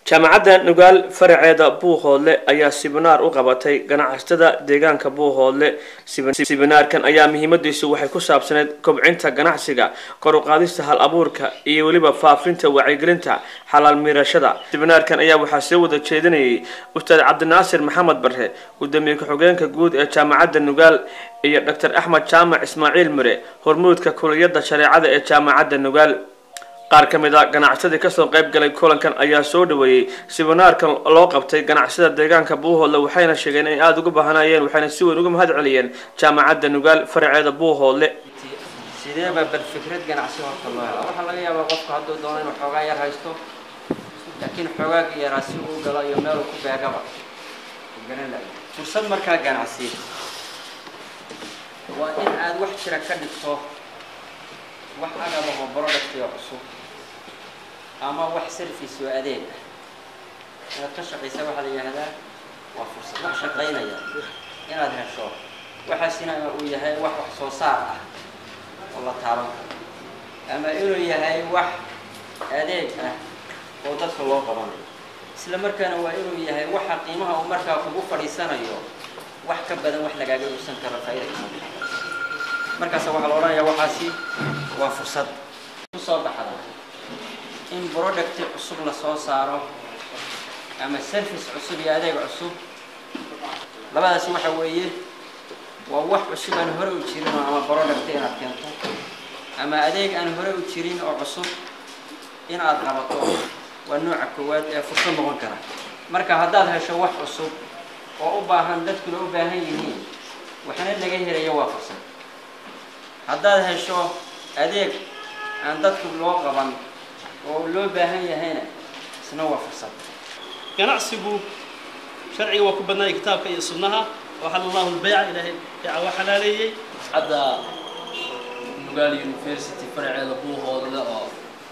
jaamacadda Nugaal faraceeda Buuhoodle ayaa sibinaar u qabatay ganacsatada deegaanka Buuhoodle. Sibinaarkan ayaa muhiimadiisu waxay ku saabsaneed kobcinta ganacsiga, kor u qaadista hal abuurka iyo waliba faafinta wacyigelinta xalaal miirashada. Sibinaarkan ayaa waxaa soo wada jeedinayay Ustaad Cabdinaasir Maxamed Barre, gudoomiye ku-xigeenka guud ee jaamacadda Nugaal, iyo Dr. Axmed Jaamac Ismaaciil Mire, hormuudka kulliyadda shareecada ee jaamacadda Nugaal. qaar kamid ah ganacsatada ka soo qayb galay kulankan ayaa soo dhaweeyay sibinaarkan loo qabtay ganacsatada deegaanka Buuhoodle, waxayna sheegeen in aad ugu baahanayeen waxayna si weyn uga mahad celiyeen jaamacadda Nugaal faraceeda Buuhoodle. sidee bal fikrad ganacsi horta loo helo waxa laga yaabaa qofka hadduu doono inuu xoogaa yar haysto laakiin xoogaa yaraasi uu galo iyo meel ku beegaba fursad markaa ganacsi waa in aad wax jira ka dhigto wax agaba oo product iyo cusub ama wax service oo adeeg inaad ka shaqeysa waxa la yiraahdaa waa fursad wax shaqeynaya inaad hesho waxaasina uu yahay wax soo saar ah oo la taaban ama inuu yahay wax adeeg ah oo dadka loo qabanayo isla markaana waa inuu yahay waxa qiimaha uu markaa kugu fadhiisanayo wax ka badan wax lagaaga uusan karo faa'iido markaas waxa la oranayaa waxaasi waa fursad ku soo baxda in product cusub la soo saaro ama service cusub iyo adeeg cusub labadaas waxa weeye waa wax cusub aan hore u jirin ama product inaad keento ama adeeg aan hore u jirin oo cusub in aad qabato waa nooca koowaad ee fursad noqon kara marka haddaad hesho wax cusub oo u baahan dadku u baahan yihiin waxana laga helayo waa fursad haddaad hesho adeeg aan dadku loo qaban oo loo baahan yahayna isna waa fursad ganacsigu sharciga waa ku badnaa kitaabka iyo sunnaha waxa Allahu al-bay'a ilaahi wa halaleeyay hadda Nugaal University faraceeda Buuhoodle oo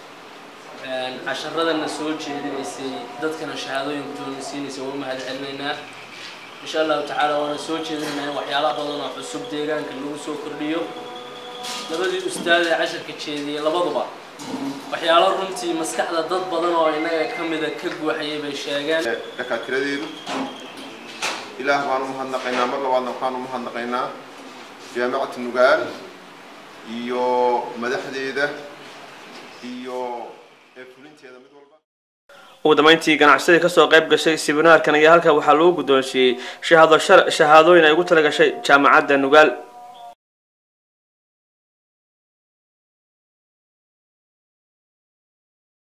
casharadana soo jeedinaysay dadkana shahaadooyin doonaysiinaysa oo mahad celinaynaa insha Allah ta'ala wana soo jeedinaynaa waxyaalo badan oo cusub deegaanka lagu soo kordhiyo labadii ustaad ee casharka jeediyay labaduba waxyaalo runtii maskaxda dad badan oo inaga kamida ka guuxayay bay sheegeen dakatiradeedu ilaah baan u mahadnaqaynaa mar labaadna waxaan u mahadnaqaynaa jaamacadda Nugaal iyo madaxdeeda iyo fulinteeda mid walba. ugu dambeyntii ganacsatada ka soo qayb gashay sibinaarkan ayaa halka waxaa lagu gudoonsiiyay shahaadooyin ay ugu talagashay jaamacadda Nugaal.